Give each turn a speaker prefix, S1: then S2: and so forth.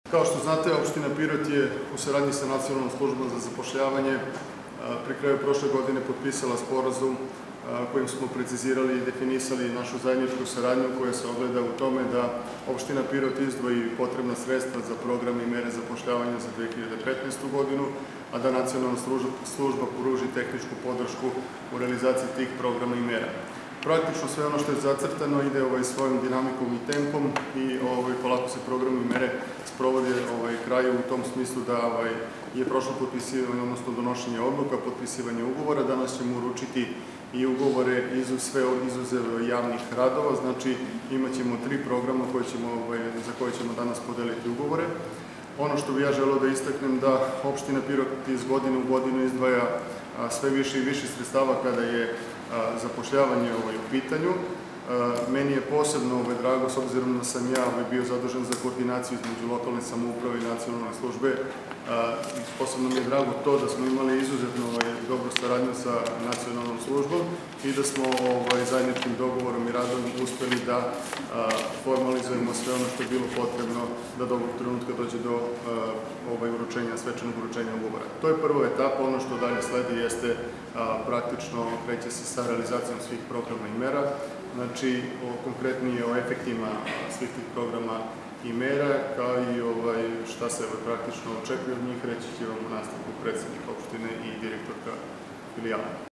S1: Kao što znate, opština Pirot je u saradnji sa Nacionalnom službom za zapošljavanje pri kraju prošle godine potpisala sporazum kojim smo precizirali i definisali našu zajedničku saradnju koja se ogleda u tome da opština Pirot izdvoji potrebna sredstva za program i mere zapošljavanja za 2015. godinu, a da Nacionalna služba pruži tehničku podršku u realizaciji tih programa i mera. Praktično sve ono što je zacrtano ide svojom dinamikom i tempom i polako se programi i mere sprovode kraju u tom smislu da je prošlo potpisivanje, odnosno donošenje odluka, potpisivanje ugovora. Danas ćemo uručiti i ugovore izuzev javnih radova, znači imat ćemo 3 programa za koje ćemo danas podeliti ugovore. Ono što bih ja želeo da istaknem da opština Pirot iz godine u godinu izdvaja sve više i više sredstava kada je zapošljavanje u pitanju. Meni je posebno drago, s obzirom da sam ja bio zadužen za koordinaciju između lokalne samouprave i nacionalne službe. Posebno mi je drago to da smo imali izuzetno dobru saradnju sa nacionalnom službom i da smo zajedničkim dogovorom i radom uspeli da formalizujemo sve ono što je bilo potrebno da do ovog trenutka dođe do svečanog uručenja ugovora. To je prva etapa. Ono što dalje sledi jeste praktično kreće se sa realizacijom svih programa i mera. Znači, konkretnije o efektima svih tih programa i mera, kao i šta se praktično očekuje od njih, reći će vam u nastavku predsednik opštine i direktorka filijala.